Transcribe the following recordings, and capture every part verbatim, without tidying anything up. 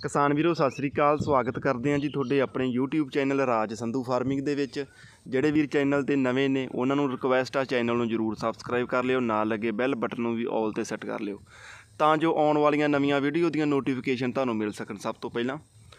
किसान वीरो सत श्री अकाल। स्वागत करते हैं जी थोड़े अपने YouTube channel Raj Sandhu farming दे विच। जिहड़े वीर चैनल ते नवे ने उन्होंने रिक्वेस्ट आ चैनल नूं जरूर सबसक्राइब कर लिओ, नाल लगे बैल बटन नूं भी ऑल ते सैट कर लिओ तां जो आउण वालियां नवीआं वीडियो दीआं नोटिफिकेशन तुहानूं मिल सकन सब तो पहलां।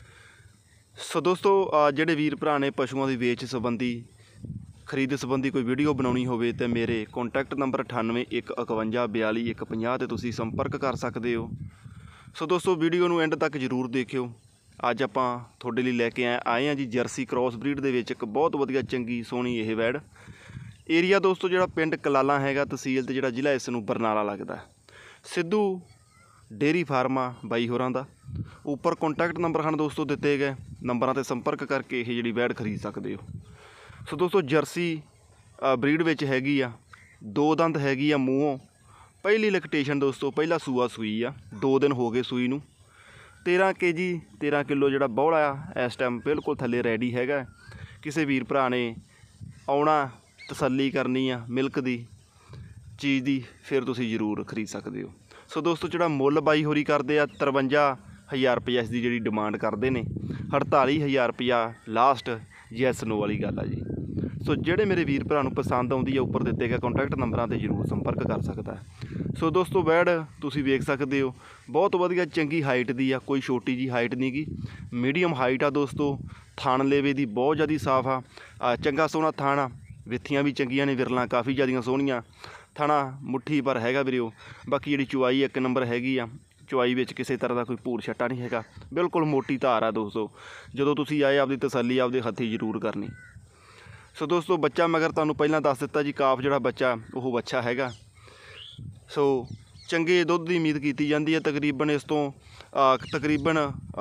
सो दोस्तों जिहड़े वीर भरा ने पशुओं की वेच संबंधी खरीद संबंधी कोई वीडियो बनाउणी होवे ते मेरे कॉन्टैक्ट नंबर अठानवे एक इकवंजा बयाली एक पंजाह ते तुसीं संपर्क कर सकदे हो। सो दोस्तों वीडियो नूं एंड तक जरूर देखियो। अज आपां तुहाडे लई लैके आए आए हैं जी जर्सी क्रॉस ब्रीड दे विच एक बहुत वधिया चंगी सोहणी ये वैड़। एरिया दोस्तों जिहड़ा पिंड कलाला हैगा, तहसील ते जिहड़ा जिला इस नूं बरनाला लगदा। सिद्धू डेयरी फार्मा बाई होरां दा उपर कॉन्टैक्ट नंबर हैं दोस्तों दिते गए, नंबरां ते संपर्क करके ये जिहड़ी वैड़ खरीद सकदे हो। सो दोस्तों जर्सी ब्रीड विच हैगी आ, दो दंद हैगी आ मूँहों, पहली लैक्टेशन दोस्तों पहला सूआ सूई आ, दो दिन हो गए सूई नूं। तेरह के जी तेरह किलो जिहड़ा बौला आ इस टाइम बिल्कुल थल्ले रेडी हैगा। किसी वीर भरा ने आउणा तसल्ली करनी आ मिल्क दी चीज़ दी फिर तुसीं जरूर खरीद सकदे हो। सो दोस्तों जिहड़ा मुੱਲ बाई होरी करदे आ तरवंजा हज़ार रुपया इसकी जिहड़ी डिमांड करते हैं, अड़ताली हज़ार रुपया लास्ट यैस नो वाली गल आ जी। सो जिहड़े मेरे वीर भरा नूं पसंद आउंदी है उपर दिते गए कॉन्टैक्ट नंबरां ते जरूर संपर्क कर सकदा है। सो दोस्तों वैड़ तुसीं वेख सकदे हो, बहुत वधिया चंगी हाइट दी आ, कोई छोटी जी हाइट नहीं गी, मीडियम हाइट आ दोस्तों। थान लेवे दी बहुत ज़्यादा साफ आ, चंगा सोहना थान आ, विथियां भी चंगियां ने, विरलां काफ़ी ज़्यादा सोहणियां, थाना मुट्ठी पर हैगा वीरिओ। बाकी जिहड़ी चुआई एक नंबर हैगी आ, चुआई विच किसी तरह का कोई भूर छट्टा नहीं हैगा, बिल्कुल मोटी धार आ दोस्तों। जदों तुसीं आए आपदी तसल्ली आपदे हत्थीं जरूर करनी। सो दोस्तों बच्चा मगर तुहानूं पहिलां दस दित्ता जी, काफ जिहड़ा बच्चा वो बच्चा हैगा। सो चंगे दुੱਧ की उम्मीद की जाती है, तकरीबन इस तो तकरीबन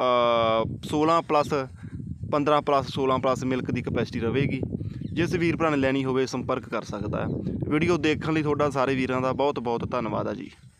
सोलह प्लस पंद्रह प्लस सोलह प्लस मिल्क की कैपेसिटी रहेगी। जिस वीर भरा ने लैनी होवे संपर्क कर सकता है। वीडियो देखने लई तुहाडा सारे वीरां दा बहुत बहुत धन्नवाद है जी।